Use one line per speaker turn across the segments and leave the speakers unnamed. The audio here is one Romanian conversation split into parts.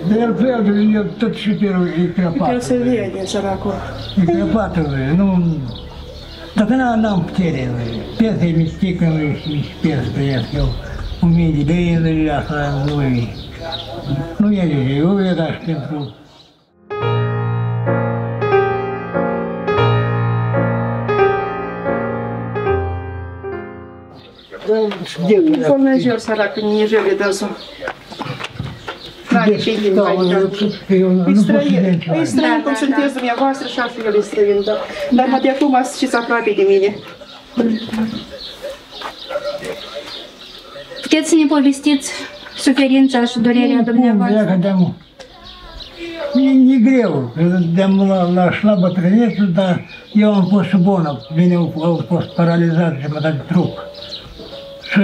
Dar el plăută, el tot șuperul e crăpat.
El se vede, săracul.
E crăpat, nu... Dacă n-am putere, piesa e mistică, și piesa trăiesc eu. 1000 de lei, asta nu e de eu e dași pentru...
Полножер, сарак, не жили дозу. N-are ce din mai Îi străin cum sunteți dumneavoastră și altfel îi străin, dar mă de acum știți aproape de mine.
Puteți să ne povestiți suferința și durerea dumneavoastră?
E greu, de-am la șla bătrâneță, dar eu am fost și bună, bine au fost paralizat și m-a dat de trup. Și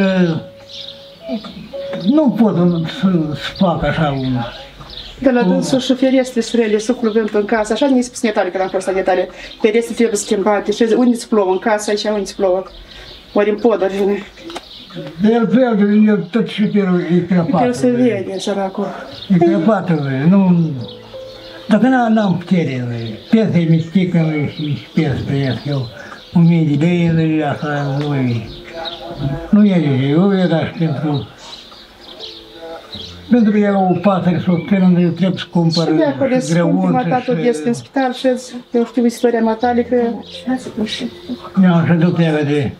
nu pot să fac așa un...
De la dânsul și ferestre surele, suflul vânt în casă, așa ne-ai spus Netalie, că n-am fost la Netalie. Ferestre trebuie schimbate și unde îți plouă în casă, aici unde îți plouă. Ori în poduri.
De el plăută, el tot șuperul e crăpat.
El se vede, săracul.
E crăpat, nu... Dacă n-am putere, piesa e mistică, și piesa trăiesc eu. 1000 de lei, asta nu e de eu e dași pentru... Pentru că eu o pasăre s-o țină, eu trebuie să cumpăr
greunță. Și de acolo scumpi matatul des în spital și eu știu istoria Natalie, că...
Eu am ședut de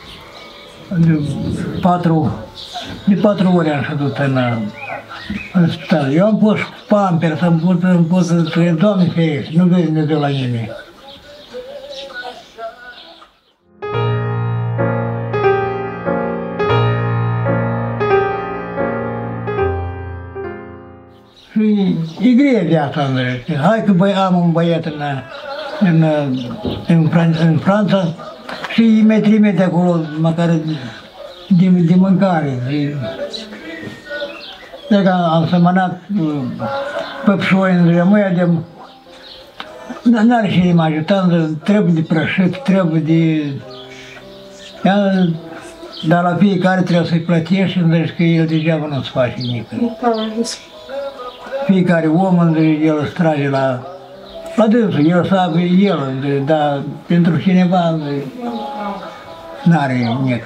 4 ore am ședut în spital. Eu am pus pampers, am pus Doamne ferește, nu vezi Dumnezeu la nimeni. Și e grea viața, hai că am un băiat în Franța și îi mai trimite acolo, măcar de mâncare. Dacă am semănat păpșoi, n-are și de mă ajuta, trebuie de prășit, trebuie de... Dar la fiecare trebuie să-i plătești, că el degeaba nu-ți face nimic. Fiecare om, el îți trage la dânsul, el sabe el, dar pentru cineva n-are nimic.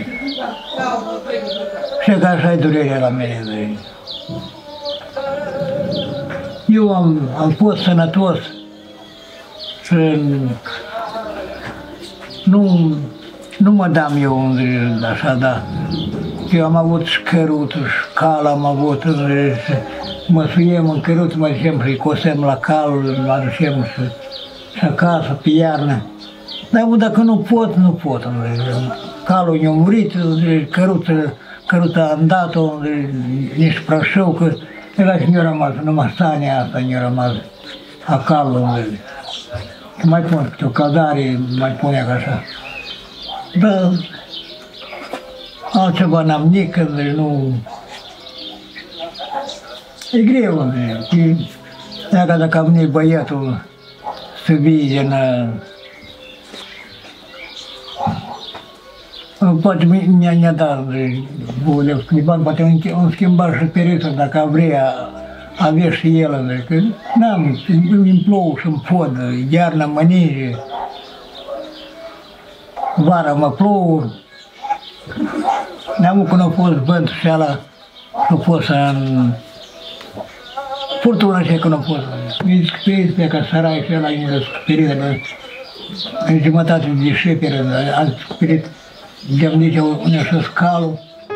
Și că așa e durerea la mine. Eu am fost sănătos și nu mă dam eu așa, dar eu am avut și cărutul și cal am avut, mă suiem în cărut, mă ducem și cosem la cal, mă aducem și acasă, pe iarnă. Dar dacă nu pot, nu pot. Calul i-a murit, căruța am dat-o, nici prășău, că era și mi-a rămas, numai stania asta mi-a rămas a calului. Mai pun câte o caldare, mai pune ca așa. Dar altceva n-am nicăieri, nu... E greu, dacă a venit băiatul să vii din... Poate mi-a dat boleu de bani, poate îmi schimba și pereța dacă vrea, avea și el, că n-am, îmi plouă și-mi pod, iarna mă ninge, vara mă plouă, n-am când a fost vântul și ala, a fost în furtună și când a fost, mi-a scuperit pe ca sărai și ala, mi-a scuperit în jumătate de șeperă, am scuperit de-am zice unde și scalul.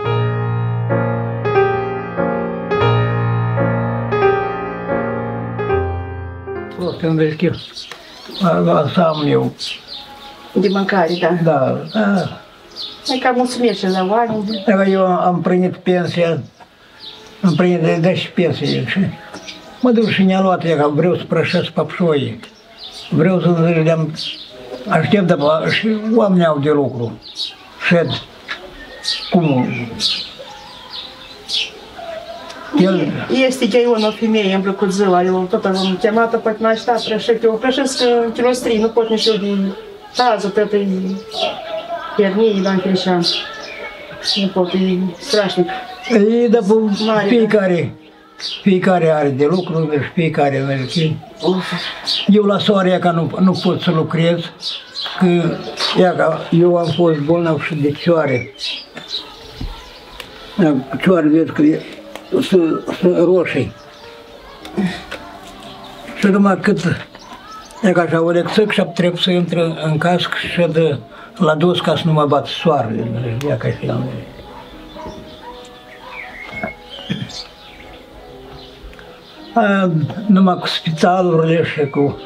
Просто îmi deschid, am eu.
De mâncare, da.
Da.
Ai cam mulțumește la oameni.
Dacă eu am primit pensia, am primit de pensie și mă duc și ne-a luat ea, că vreau să prășesc păpșoii. Vreau să le-am aștept și oamenii au de lucru. Șed. Cum?
Este că eu o femeie, îmi plăcut ziua, eu tot am chemat-o, poate n-a așteptat prășesc, eu prășesc kilostrii, nu pot nici eu de tază, tot e hernii, la Crișan. Nu pot, e strașnic.
E după fiecare, Fiecare are de lucru, deci fiecare merge. Eu la soare că nu pot să lucrez, că eu am fost bolnav și de cioare. Cioare, vezi că sunt roșii. Și numai cât așa o lecțăc și trebuie să intră în cască și la dus ca să nu mă bat soarele. Numai cu spitalurile și cu...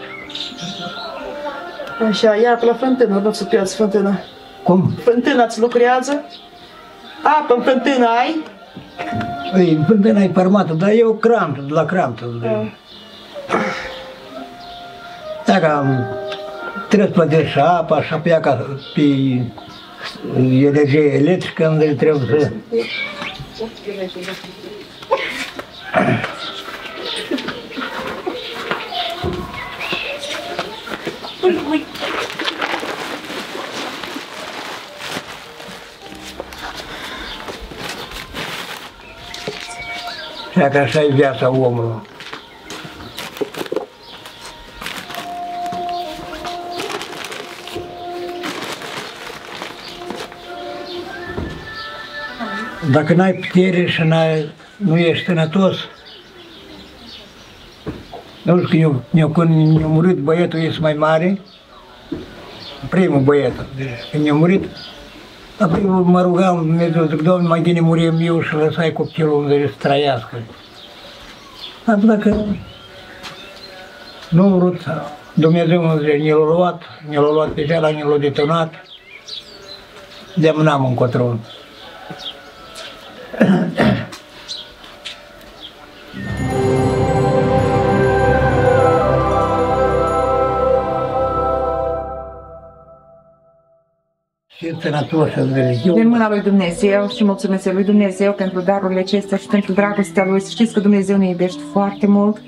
Așa, ia pe la fântână, nu-ți lucrează fântână.
Cum?
Fântâna-ți lucrează? Apă în fântână ai?
Ei, fântâna e parmată, dar eu cramtă, de la cramtă. Dacă trebuie să plătești și apa, așa pe ea ca pe energie electrică, unde trebuie să... Dacă așa e viața omului. Dacă n-ai putere și nu ești sănătos, nu știu că când mi-a murit băietul ăsta mai mare, primul băiet, când mi-a murit, apoi mă rugam Dumnezeu, zic, Doamne, mai bine murim eu și lăsai copilul unde să trăiască. Dar dacă nu a vrut, Dumnezeu ne-l-a luat pe cealaltă, ne-l-a detonat, de-am n-am încotro.
Din mâna lui Dumnezeu și mulțumesc lui Dumnezeu pentru darurile acestea și pentru dragostea lui. Știți că Dumnezeu ne iubește foarte mult.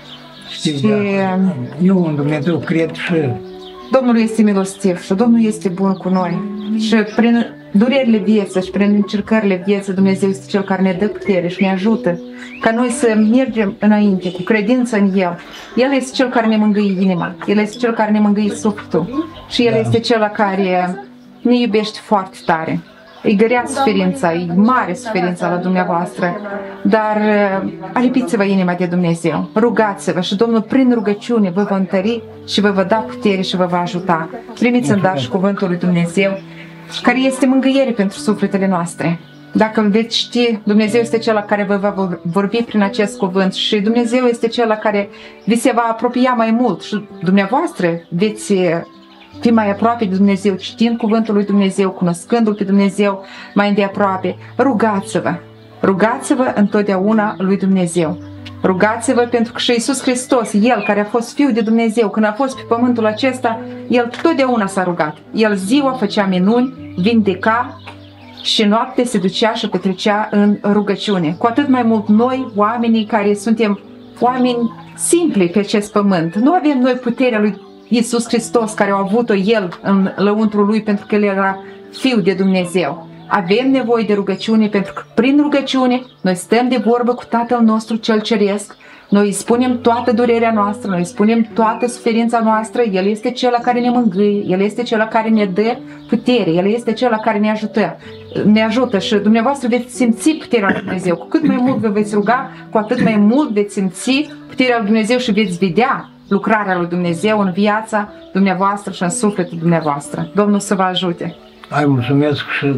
Și eu în Dumnezeu cred și...
Domnul este milostiv și Domnul este bun cu noi. Și prin durerile vieții și prin încercările vieții, Dumnezeu este Cel care ne dă putere și ne ajută ca noi să mergem înainte cu credință în El. El este Cel care ne mângâie inima, El este Cel care ne mângâie sufletul și El este Cel care ne iubește foarte tare. E grea suferința, e mare suferința la dumneavoastră, dar alipiți-vă inima de Dumnezeu, rugați-vă și Domnul prin rugăciune vă va întări și vă va da putere și vă va ajuta. Primiți în dar și cuvântul lui Dumnezeu, care este mângâiere pentru sufletele noastre. Dacă îl veți ști, Dumnezeu este Cel care vă va vorbi prin acest cuvânt și Dumnezeu este Cel care vi se va apropia mai mult și dumneavoastră veți fi mai aproape de Dumnezeu, citind cuvântul lui Dumnezeu, cunoscându-L pe Dumnezeu mai îndeaproape. Rugați-vă! Rugați-vă întotdeauna lui Dumnezeu. Rugați-vă pentru că și Iisus Hristos, El care a fost Fiul de Dumnezeu, când a fost pe pământul acesta, El totdeauna s-a rugat. El ziua făcea minuni, vindeca și noapte se ducea și petrecea în rugăciune. Cu atât mai mult noi, oamenii care suntem oameni simpli pe acest pământ, nu avem noi puterea lui Iisus Hristos care a avut-o El în lăuntrul Lui pentru că El era Fiul de Dumnezeu. Avem nevoie de rugăciune pentru că prin rugăciune noi stăm de vorbă cu Tatăl nostru Cel Ceresc, noi îi spunem toată durerea noastră, noi îi spunem toată suferința noastră, El este Cel care ne mângâie, El este Cel care ne dă putere, El este Cel care ne ajută și dumneavoastră veți simți puterea lui Dumnezeu. Cu cât mai mult vă veți ruga, cu atât mai mult veți simți puterea lui Dumnezeu și veți vedea lucrarea lui Dumnezeu în viața dumneavoastră și în sufletul dumneavoastră. Domnul să vă ajute!
Hai, mulțumesc și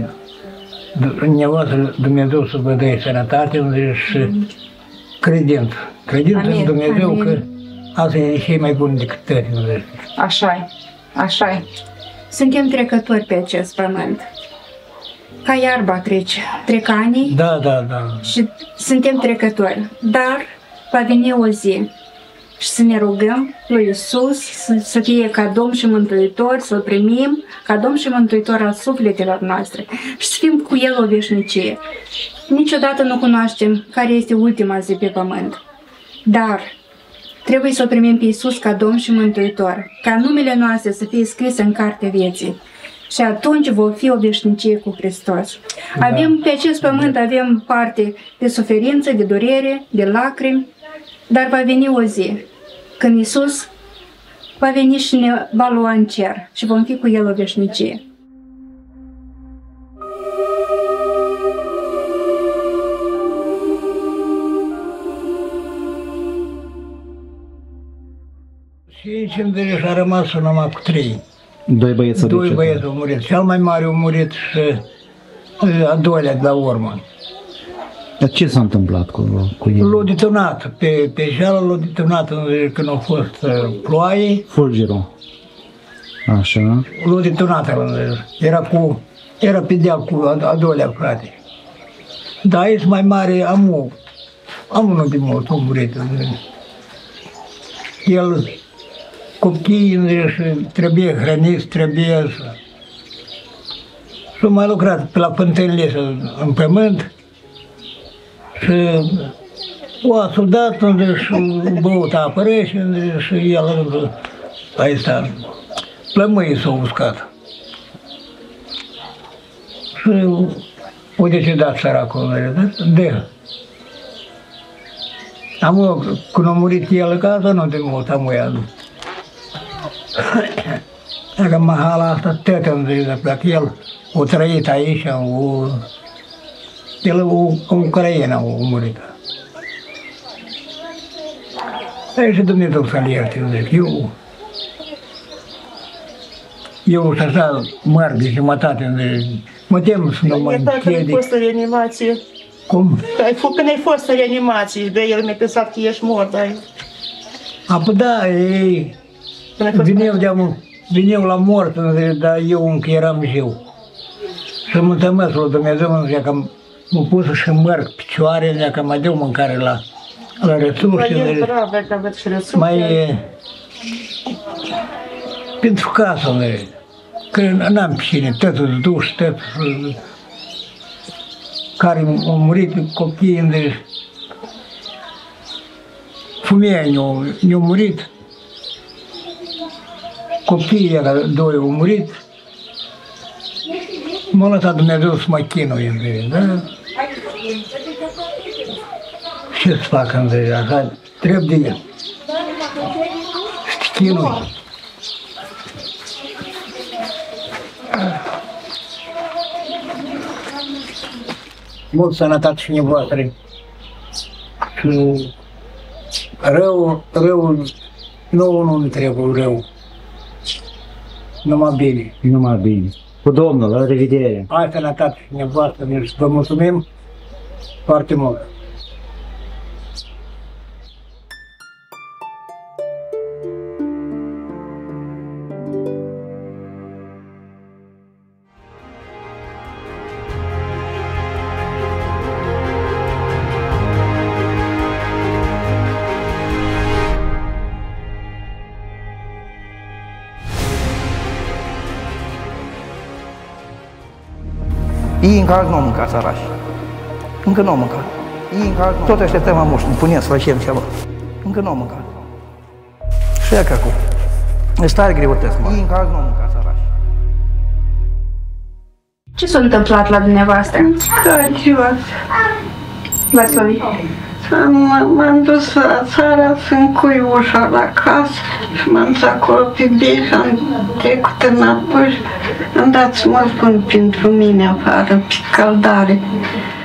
Dumnezeu să vă dea sănătate și credință. Credință în Dumnezeu că asta e cei mai bun decât tăi.
Așa-i, așa-i.
Suntem trecători pe acest pământ. Ca iarba trec anii.
Da.
Și suntem trecători. Dar va veni o zi și să ne rugăm lui Iisus să fie ca Domn și Mântuitor, să-L primim ca Domn și Mântuitor al sufletelor noastre și să fim cu El o veșnicie. Niciodată nu cunoaștem care este ultima zi pe pământ, dar trebuie să-L primim pe Iisus ca Domn și Mântuitor, ca numele noastre să fie scrise în cartea vieții. și atunci vom fi o veșnicie cu Hristos. Avem, pe acest pământ avem parte de suferință, de durere, de lacrimi, dar va veni o zi când Iisus va veni și ne va lua în cer și vom fi cu El o veșnicie.
Și în și a rămas numai cu 3.
Doi băieți
au murit. Cel mai mare a murit și a doilea de la urmă.
Dar ce s-a întâmplat cu el?
L-a detonat, pe jeală l-a detonat când a fost ploaie.
Fulgerul. Așa.
L-a detonat, era pe deal cu a doilea frate. Dar aici mai mare am unul de mult, a murit. El, copiii trebuie hrăniți, trebuie să... Și mai lucrat pe la pântânile în pământ și o soldat și băut apă rece și el aici plămâii s-au uscat. Și o decidat săracul de. Când a murit el acasă, nu de mult am uitat. Dacă mahala asta, tătă îmi zice, dacă el a trăit aici, el în Ucraina a murit. Și Dumnezeu să-l ierte, eu și așa măr de jumătate, mă tem să nu mă închede.
Când ai fost în reanimație?
Cum?
Când ai fost în reanimație, de el mi-a pensat că ești mort, dar...
Apoi da, ei vineau la mort, dar eu încă eram viu. Și mulțumesc lui Dumnezeu, că m-a pus și mărg picioare, că mă deu mâncare la resurse. Mai pentru casă, că n-am cine, tătul duș, tătul care au murit copiii, femeia ne-au murit, copiii doi au murit, m-a lăsat Dumnezeu să mă chinui, da? Ce să fac, așa, trebuie să te chinui. Mult sănătate și nevoastră. Și rău, nu trebuie rău. Numai bine.
Numai bine. Cu Domnul, la revedere.
Hai sănătate și nevoastră, vă mulțumim foarte mult.
Ei încă azi nu au mâncat sărași. Încă nu au mâncat. Ei încă azi tot așteptăm amuși, ne punem să facem ceva. Încă nu au mâncat. Și ea că acum. Este tare greutăți, mă. Ei încă azi nu au mâncat sărași.
Ce s-a întâmplat la dumneavoastră? V-ați lovit?
M-am dus la țară să încui ușa la casă și m-am dus acolo pe bii și am trecut înapoi și am dat să mă spun pentru mine afară, pe căldare.